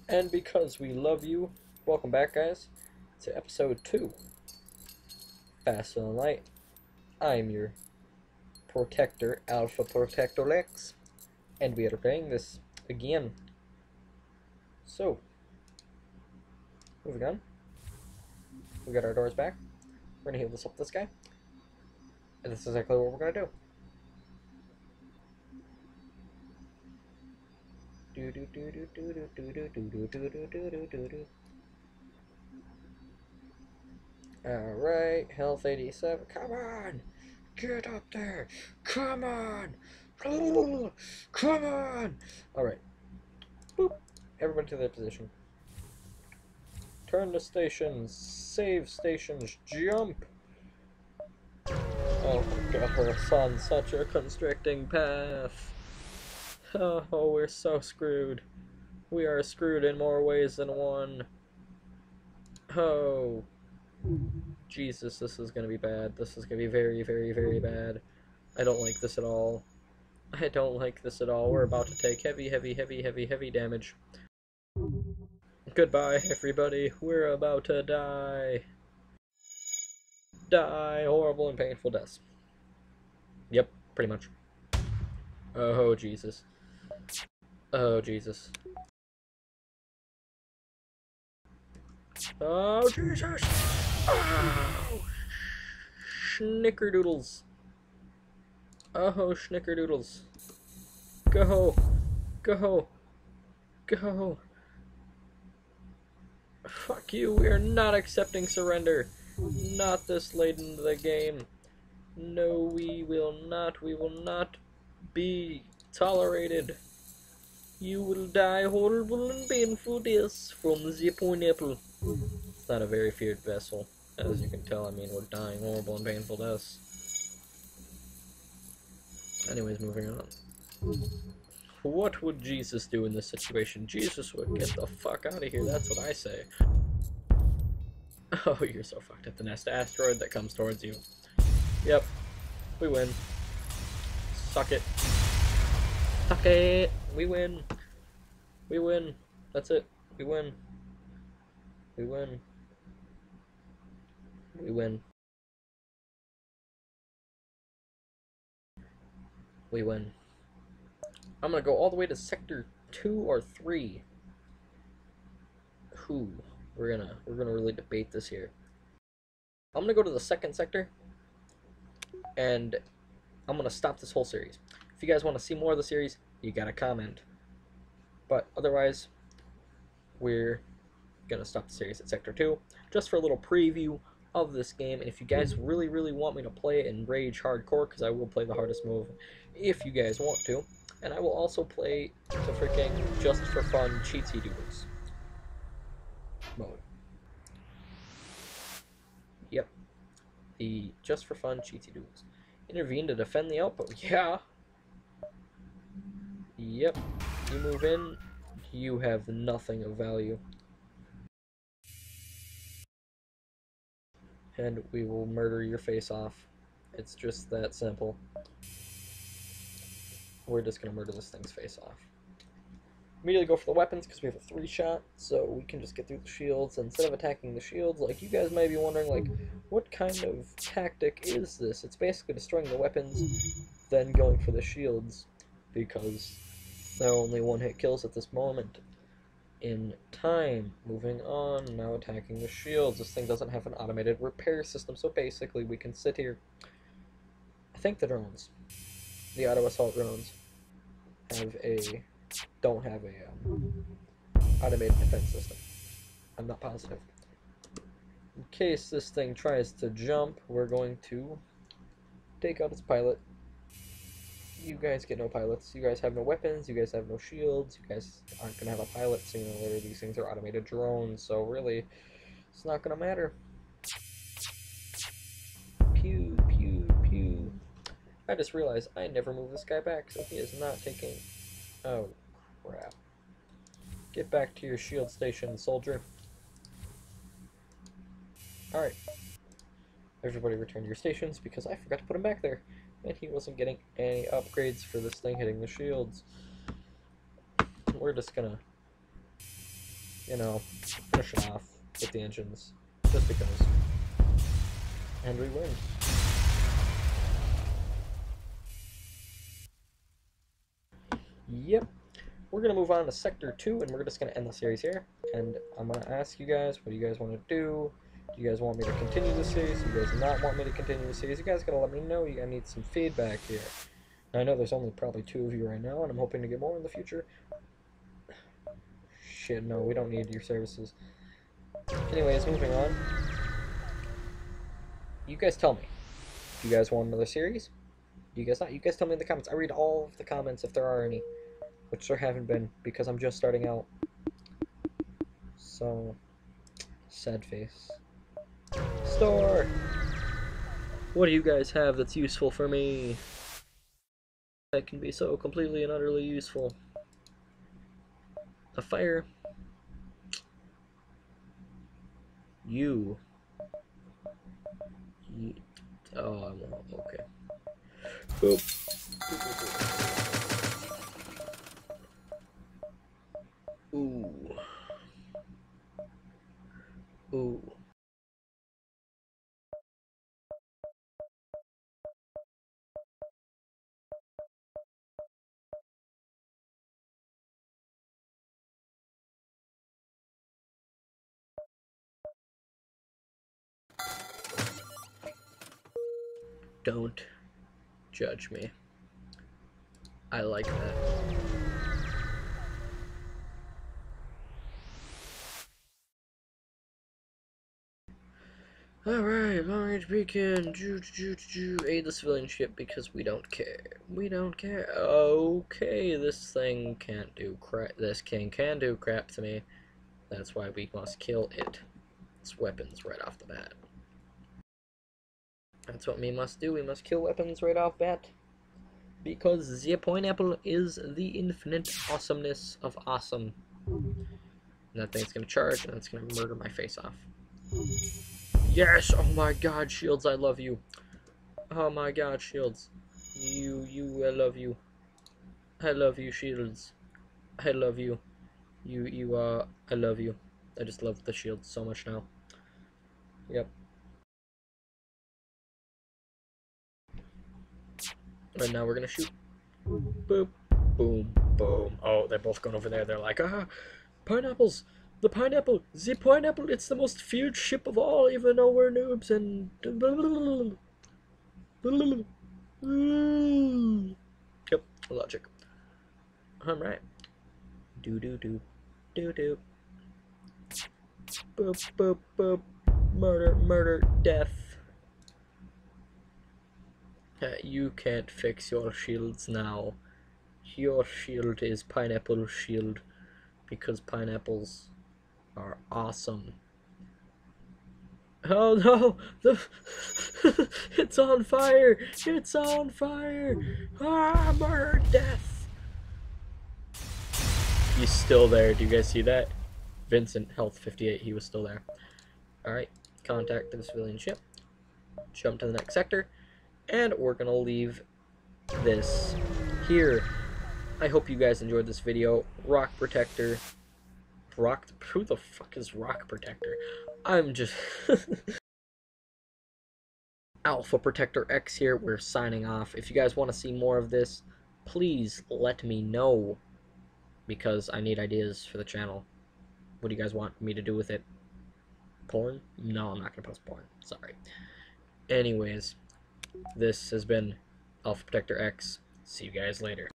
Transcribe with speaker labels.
Speaker 1: And because we love you, welcome back, guys, to episode 2, Faster Than Light. I'm your protector, Alpha Protector Lex, and we are playing this again. So, moving on. We got our doors back. We're gonna heal this guy. And this is exactly what we're gonna do. Alright, health 87. Come on! Get up there! Come on! Come on! Alright. Boop. Everybody to their position. Turn to stations. Save stations. Jump! Oh my god, we're on such a constricting path. Oh, we're so screwed. We are screwed in more ways than one. Oh. Jesus, this is gonna be bad. This is gonna be very, very, very bad. I don't like this at all. I don't like this at all. We're about to take heavy, heavy, heavy, heavy, heavy damage. Goodbye, everybody. We're about to die. Die horrible and painful deaths. Yep, pretty much. Oh, Jesus. Oh, Jesus. Oh, Jesus! Oh, Snickerdoodles. Oh, Snickerdoodles. Go! Go! Go! Fuck you, we are not accepting surrender. Not this late into the game. No, we will not be tolerated. You will die horrible and painful deaths from the pineapple. It's not a very feared vessel, as you can tell. I mean, we're dying horrible and painful deaths. Anyways, moving on. What would Jesus do in this situation? Jesus would get the fuck out of here, that's what I say. Oh, you're so fucked up. The next asteroid that comes towards you. Yep, we win. Suck it. Suck it! We win. We win. That's it. We win. We win. We win. We win. I'm gonna go all the way to sector 2 or 3. We're gonna really debate this here. I'm gonna go to the second sector, and I'm gonna stop this whole series. If you guys want to see more of the series, you gotta comment. But otherwise, we're gonna stop the series at sector 2, just for a little preview of this game. And if you guys really, really want me to play it in Rage Hardcore, because I will play the hardest move if you guys want to, and I will also play the freaking Just for Fun Cheatsy Doodles mode. Yep. The Just for Fun Cheatsy Doodles. Intervene to defend the outpost. Yeah. Yep. You move in, you have nothing of value. And we will murder your face off. It's just that simple. We're just gonna murder this thing's face off. Immediately go for the weapons because we have a 3-shot, so we can just get through the shields instead of attacking the shields. Like, you guys might be wondering, like, what kind of tactic is this? It's basically destroying the weapons, then going for the shields, because there are only one-hit kills at this moment in time. Moving on, now attacking the shields. This thing doesn't have an automated repair system, so basically we can sit here. I think the drones, the auto assault drones, don't have a automated defense system. I'm not positive. In case this thing tries to jump, we're going to take out its pilot. You guys get no pilots. You guys have no weapons. You guys have no shields. You guys aren't going to have a pilot sooner or later. These things are automated drones, so really, it's not going to matter. Pew, pew, pew. I just realized I never moved this guy back, so he is not taking... Oh, crap. Get back to your shield station, soldier. Alright. Everybody return to your stations, because I forgot to put him back there. And he wasn't getting any upgrades for this thing hitting the shields. We're just gonna you know, finish it off with the engines, just because. And we win. Yep. We're going to move on to Sector 2, and we're just going to end the series here. And I'm going to ask you guys, what do you guys want to do? Do you guys want me to continue the series? Do you guys not want me to continue the series? You guys got to let me know. I need some feedback here. I know there's only probably 2 of you right now, and I'm hoping to get more in the future. Shit, no, we don't need your services. Anyways, moving on. You guys tell me. Do you guys want another series? Do you guys not? You guys tell me in the comments. I read all of the comments if there are any. Which there haven't been, because I'm just starting out. So, sad face. Store! What do you guys have that's useful for me? That can be so completely and utterly useful. A fire. You. Oh, I'm okay. Boop. Ooh. Ooh. Don't judge me. I like that. Alright, long-range beacon. Aid the civilian ship because we don't care. We don't care. Okay, this thing can't do crap. This king can do crap to me. That's why we must kill it. Its weapons right off the bat. That's what we must do. We must kill weapons right off bat. Because the pineapple is the infinite awesomeness of awesome. And that thing's gonna charge, and it's gonna murder my face off. Yes! Oh my god, Shields, I love you. Oh my god, Shields. I love you. I love you, Shields. I love you. I love you. I just love the Shields so much now. Yep. And now we're gonna shoot. Boop. Boom. Boom. Oh, they're both going over there. They're like, ah, pineapples. The pineapple. It's the most feared ship of all, even though we're noobs and. Yep. Logic. Alright. Do. Boop. Murder, death. You can't fix your shields now. Your shield is pineapple shield because pineapples are awesome. Oh no! It's on fire! It's on fire! Ah, murder, death! He's still there. Do you guys see that? Vincent, health 58. He was still there. Alright, contact the civilian ship. Jump to the next sector. And we're gonna leave this here. I hope you guys enjoyed this video. Rock Protector. Who the fuck is Rock Protector? I'm just... Alpha Protector X here. We're signing off. If you guys want to see more of this, please let me know. Because I need ideas for the channel. What do you guys want me to do with it? Porn? No, I'm not gonna post porn. Sorry. Anyways, this has been Alpha Protector X. See you guys later.